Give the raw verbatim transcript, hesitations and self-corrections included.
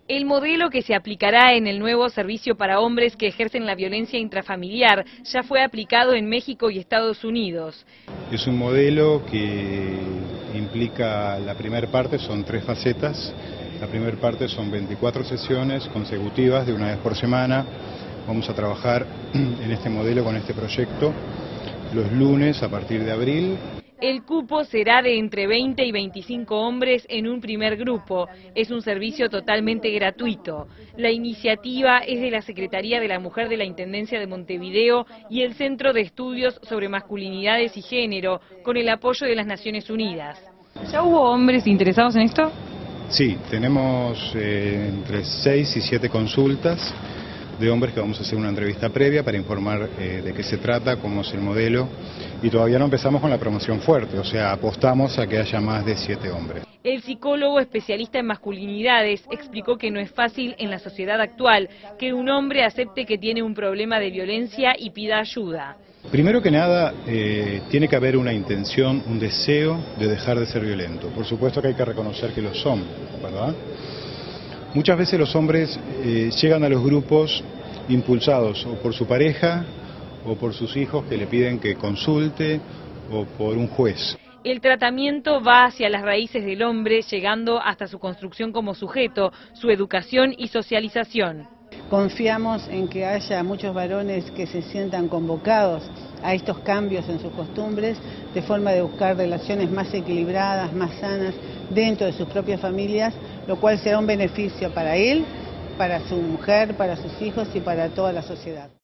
El modelo que se aplicará en el nuevo servicio para hombres que ejercen la violencia intrafamiliar ya fue aplicado en México y Estados Unidos. Es un modelo que implica, la primera parte son tres facetas. La primera parte son veinticuatro sesiones consecutivas de una vez por semana. Vamos a trabajar en este modelo con este proyecto los lunes a partir de abril. El cupo será de entre veinte y veinticinco hombres en un primer grupo. Es un servicio totalmente gratuito. La iniciativa es de la Secretaría de la Mujer de la Intendencia de Montevideo y el Centro de Estudios sobre Masculinidades y Género, con el apoyo de las Naciones Unidas. ¿Ya hubo hombres interesados en esto? Sí, tenemos eh, entre seis y siete consultas de hombres que vamos a hacer una entrevista previa para informar eh, de qué se trata, cómo es el modelo, y todavía no empezamos con la promoción fuerte, o sea, apostamos a que haya más de siete hombres. El psicólogo especialista en masculinidades explicó que no es fácil en la sociedad actual que un hombre acepte que tiene un problema de violencia y pida ayuda. Primero que nada, eh, tiene que haber una intención, un deseo de dejar de ser violento. Por supuesto que hay que reconocer que lo son, ¿verdad? Muchas veces los hombres eh, llegan a los grupos impulsados o por su pareja o por sus hijos que le piden que consulte o por un juez. El tratamiento va hacia las raíces del hombre, llegando hasta su construcción como sujeto, su educación y socialización. Confiamos en que haya muchos varones que se sientan convocados a estos cambios en sus costumbres, de forma de buscar relaciones más equilibradas, más sanas, dentro de sus propias familias, lo cual será un beneficio para él, para su mujer, para sus hijos y para toda la sociedad.